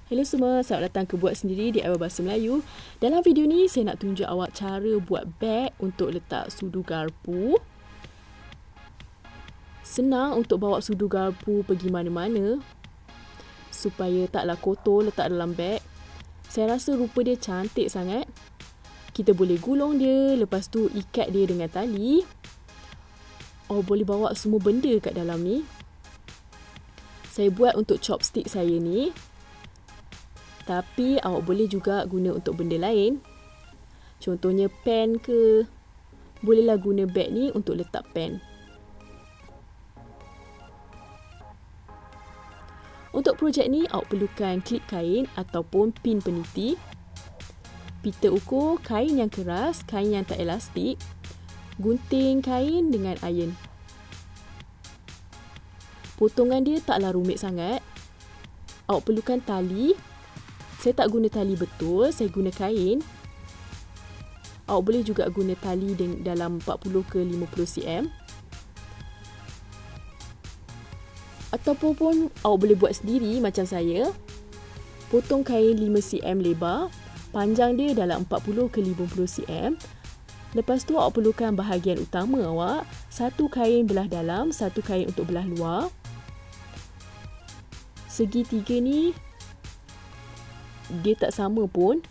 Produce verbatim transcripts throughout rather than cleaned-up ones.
Hello semua, selamat datang ke Buat Sendiri di Awal Bahasa Melayu. Dalam video ni, saya nak tunjuk awak cara buat beg untuk letak sudu garpu. Senang untuk bawa sudu garpu pergi mana-mana supaya taklah kotor letak dalam beg. Saya rasa rupa dia cantik sangat. Kita boleh gulung dia, lepas tu ikat dia dengan tali. Oh, boleh bawa semua benda kat dalam ni. Saya buat untuk chopstick saya ni. Tapi awak boleh juga guna untuk benda lain. Contohnya pen ke. Bolehlah guna beg ni untuk letak pen. Untuk projek ni awak perlukan klip kain ataupun pin peniti. Pita ukur, kain yang keras, kain yang tak elastik. Gunting kain dengan iron. Potongan dia taklah rumit sangat. Awak perlukan tali. Saya tak guna tali betul, saya guna kain. Awak boleh juga guna tali dalam empat puluh ke lima puluh sentimeter. Ataupun pun awak boleh buat sendiri macam saya. Potong kain lima sentimeter lebar, panjang dia dalam empat puluh ke lima puluh sentimeter. Lepas tu awak perlukan bahagian utama awak. Satu kain belah dalam, satu kain untuk belah luar. Segitiga ni dia tak sama pun.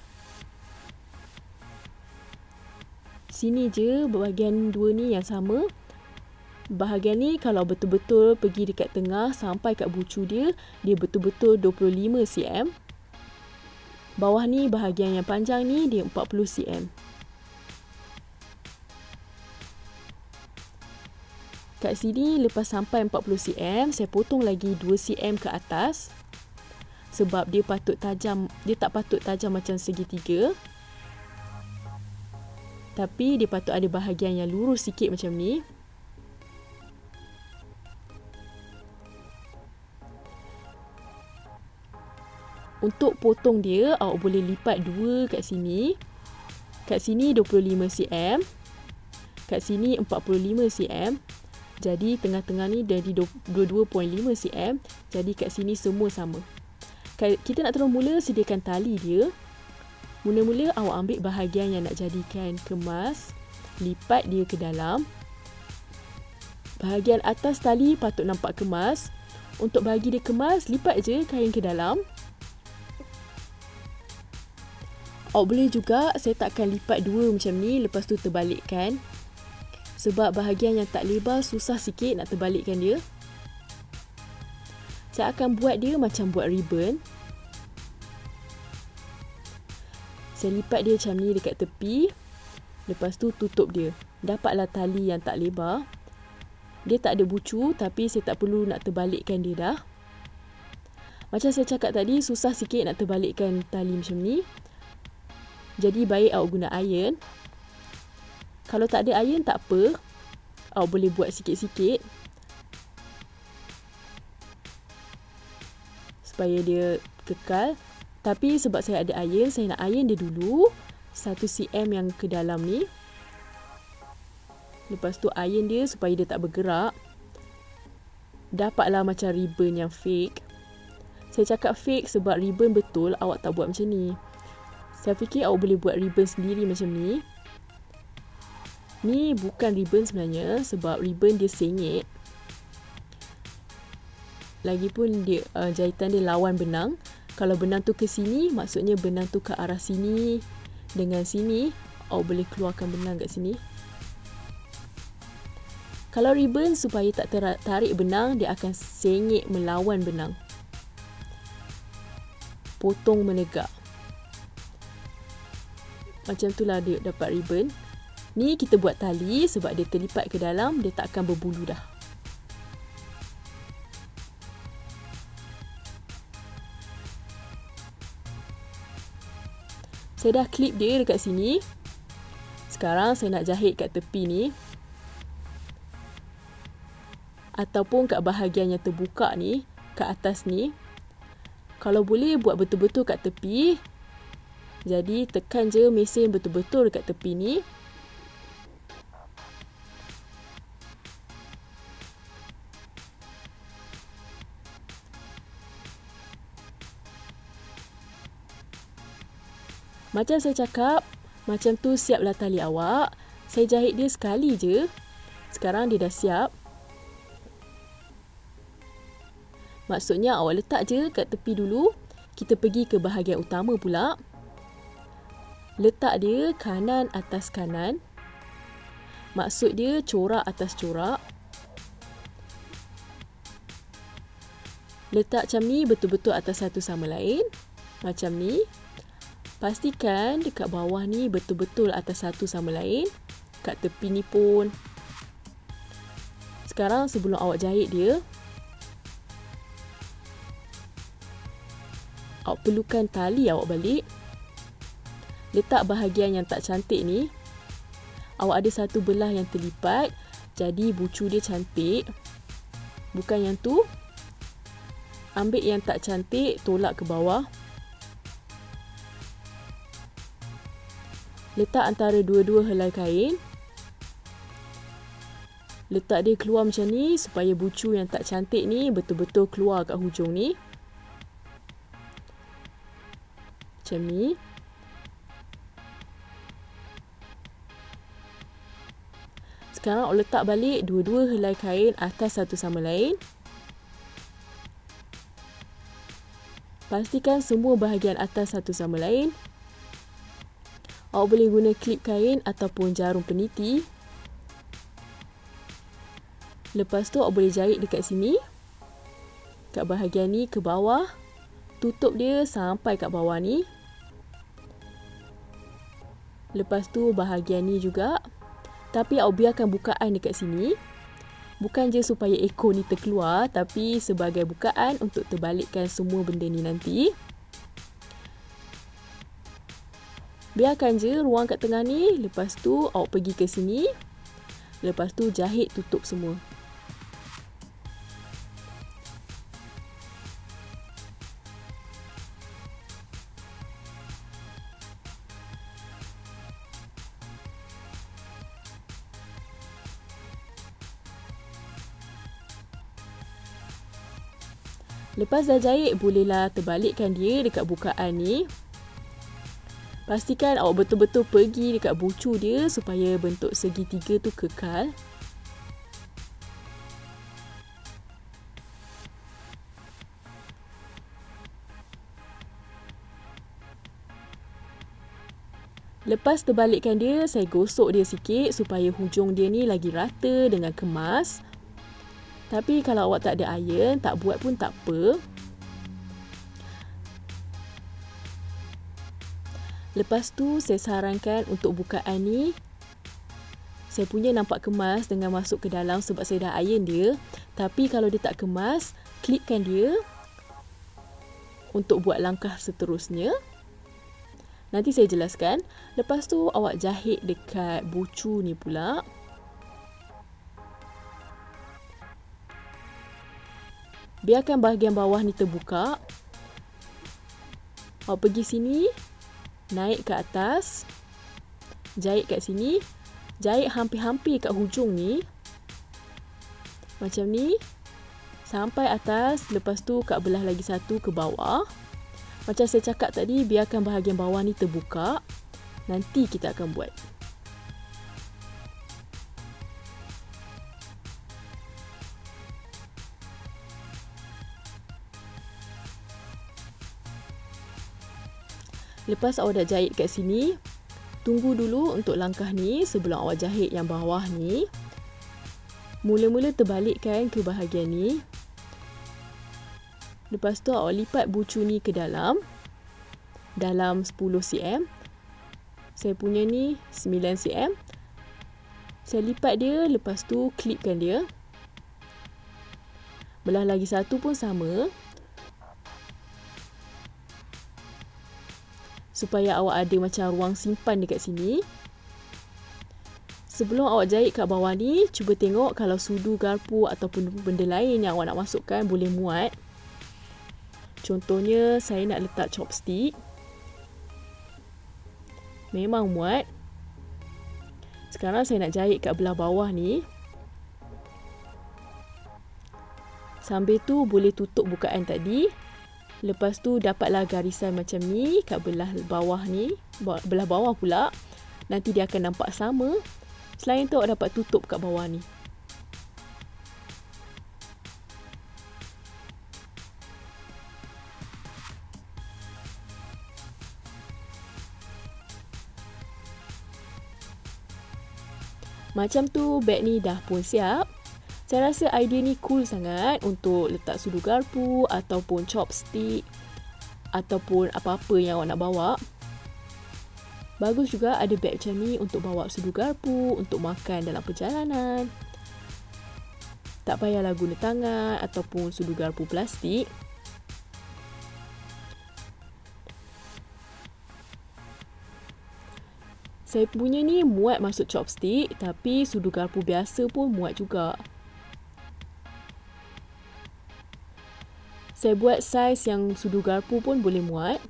Sini je bahagian dua ni yang sama. Bahagian ni kalau betul-betul pergi dekat tengah sampai kat bucu dia, dia betul-betul dua puluh lima sentimeter. Bawah ni bahagian yang panjang ni dia empat puluh sentimeter. Kat sini lepas sampai empat puluh sentimeter, saya potong lagi dua sentimeter ke atas. Sebab dia patut tajam, dia tak patut tajam macam segitiga. Tapi dia patut ada bahagian yang lurus sikit macam ni. Untuk potong dia, awak boleh lipat dua kat sini. Kat sini dua puluh lima sentimeter. Kat sini empat puluh lima sentimeter. Jadi tengah-tengah ni dari dua puluh dua perpuluhan lima sentimeter. Jadi kat sini semua sama. Kita nak terus mula sediakan tali dia. Mula-mula awak ambil bahagian yang nak jadikan kemas. Lipat dia ke dalam. Bahagian atas tali patut nampak kemas. Untuk bagi dia kemas, lipat je kain ke dalam. Awak boleh juga, saya takkan lipat dua macam ni, lepas tu terbalikkan. Sebab bahagian yang tak lebar susah sikit nak terbalikkan dia. Saya akan buat dia macam buat ribbon. Saya lipat dia macam ni dekat tepi. Lepas tu tutup dia. Dapatlah tali yang tak lebar. Dia tak ada bucu, tapi saya tak perlu nak terbalikkan dia dah. Macam saya cakap tadi, susah sikit nak terbalikkan tali macam ni. Jadi baik awak guna iron. Kalau tak ada iron tak apa. Awak boleh buat sikit-sikit. Supaya dia kekal. Tapi sebab saya ada iron, saya nak iron dia dulu satu sentimeter yang ke dalam ni. Lepas tu iron dia supaya dia tak bergerak. Dapatlah macam ribbon yang fake. Saya cakap fake sebab ribbon betul awak tak buat macam ni. Saya fikir awak boleh buat ribbon sendiri macam ni. Ni bukan ribbon sebenarnya sebab ribbon dia sengit. Lagipun dia uh, jahitan dia lawan benang. Kalau benang tu ke sini, maksudnya benang tu ke arah sini dengan sini, awak boleh keluarkan benang kat sini. Kalau ribbon, supaya tak tarik benang, dia akan sengit melawan benang. Potong menegak. Macam itulah dia dapat ribbon. Ni kita buat tali sebab dia terlipat ke dalam, dia tak akan berbulu dah. Saya dah klip dia dekat sini. Sekarang saya nak jahit kat tepi ni. Ataupun kat bahagian yang terbuka ni, kat atas ni. Kalau boleh buat betul-betul kat tepi. Jadi tekan je mesin betul-betul dekat tepi ni. Macam saya cakap, macam tu siaplah tali awak. Saya jahit dia sekali je. Sekarang dia dah siap. Maksudnya awak letak je kat tepi dulu. Kita pergi ke bahagian utama pula. Letak dia kanan atas kanan. Maksud dia corak atas corak. Letak macam ni betul-betul atas satu sama lain. Macam ni. Pastikan dekat bawah ni betul-betul atas satu sama lain. Kat tepi ni pun. Sekarang sebelum awak jahit dia, awak perlukan tali awak balik. Letak bahagian yang tak cantik ni. Awak ada satu belah yang terlipat. Jadi bucu dia cantik. Bukan yang tu. Ambil yang tak cantik, tolak ke bawah. Letak antara dua-dua helai kain. Letak dia keluar macam ni supaya bucu yang tak cantik ni betul-betul keluar kat hujung ni. Macam ni. Sekarang awak letak balik dua-dua helai kain atas satu sama lain. Pastikan semua bahagian atas satu sama lain. Awak boleh guna klip kain ataupun jarum peniti. Lepas tu awak boleh jahit dekat sini. Kat bahagian ni ke bawah. Tutup dia sampai kat bawah ni. Lepas tu bahagian ni juga. Tapi awak biarkan bukaan dekat sini. Bukan je supaya ekor ni terkeluar, tapi sebagai bukaan untuk terbalikkan semua benda ni nanti. Biarkan je ruang kat tengah ni. Lepas tu awak pergi ke sini. Lepas tu jahit tutup semua. Lepas dah jahit, bolehlah terbalikkan dia dekat bukaan ni. Pastikan awak betul-betul pergi dekat bucu dia supaya bentuk segitiga tu kekal. Lepas terbalikkan dia, saya gosok dia sikit supaya hujung dia ni lagi rata dengan kemas. Tapi kalau awak tak ada iron, tak buat pun tak apa. Lepas tu saya sarankan untuk bukaan ni, saya punya nampak kemas dengan masuk ke dalam sebab saya dah iron dia. Tapi kalau dia tak kemas, klipkan dia untuk buat langkah seterusnya. Nanti saya jelaskan. Lepas tu awak jahit dekat bucu ni pula. Biarkan bahagian bawah ni terbuka. Awak pergi sini. Naik ke atas. Jahit kat sini. Jahit hampir-hampir kat hujung ni. Macam ni. Sampai atas. Lepas tu kat belah lagi satu ke bawah. Macam saya cakap tadi, biarkan bahagian bawah ni terbuka. Nanti kita akan buat. Lepas awak dah jahit kat sini, tunggu dulu untuk langkah ni sebelum awak jahit yang bawah ni. Mula-mula terbalikkan ke bahagian ni. Lepas tu awak lipat bucu ni ke dalam. Dalam sepuluh sentimeter. Saya punya ni sembilan sentimeter. Saya lipat dia, lepas tu klipkan dia. Belah lagi satu pun sama. Supaya awak ada macam ruang simpan dekat sini. Sebelum awak jahit kat bawah ni, cuba tengok kalau sudu, garpu ataupun benda lain yang awak nak masukkan boleh muat. Contohnya, saya nak letak chopstick. Memang muat. Sekarang saya nak jahit kat belah bawah ni. Sambil tu boleh tutup bukaan tadi. Lepas tu dapatlah garisan macam ni kat belah bawah ni, belah bawah pula. Nanti dia akan nampak sama. Selain tu awak dapat tutup kat bawah ni. Macam tu beg ni dah pun siap. Saya rasa idea ni cool sangat untuk letak sudu garpu ataupun chopstick ataupun apa-apa yang awak nak bawa. Bagus juga ada beg macam ni untuk bawa sudu garpu, untuk makan dalam perjalanan. Tak payahlah guna tangan ataupun sudu garpu plastik. Saya punya ni muat masuk chopstick, tapi sudu garpu biasa pun muat juga. Saya buat saiz yang sudu garpu pun boleh muat.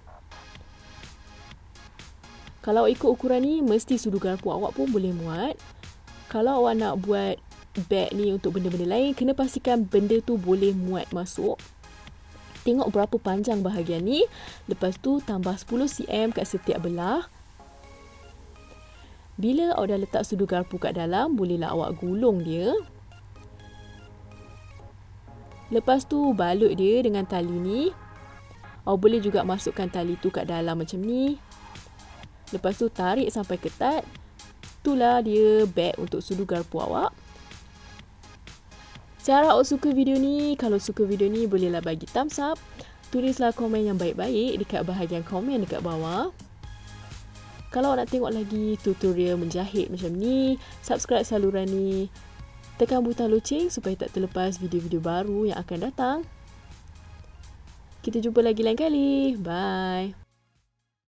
Kalau ikut ukuran ni, mesti sudu garpu awak pun boleh muat. Kalau awak nak buat beg ni untuk benda-benda lain, kena pastikan benda tu boleh muat masuk. Tengok berapa panjang bahagian ni. Lepas tu tambah sepuluh sentimeter kat setiap belah. Bila awak dah letak sudu garpu kat dalam, bolehlah awak gulung dia. Lepas tu balut dia dengan tali ni. Awak boleh juga masukkan tali tu kat dalam macam ni. Lepas tu tarik sampai ketat. Itulah dia beg untuk sudu garpu awak. Saya harap awak suka video ni. Kalau suka video ni, bolehlah bagi thumbs up. Tulislah komen yang baik-baik dekat bahagian komen dekat bawah. Kalau nak tengok lagi tutorial menjahit macam ni, subscribe saluran ni. Tekan butang loceng supaya tak terlepas video-video baru yang akan datang. Kita jumpa lagi lain kali. Bye.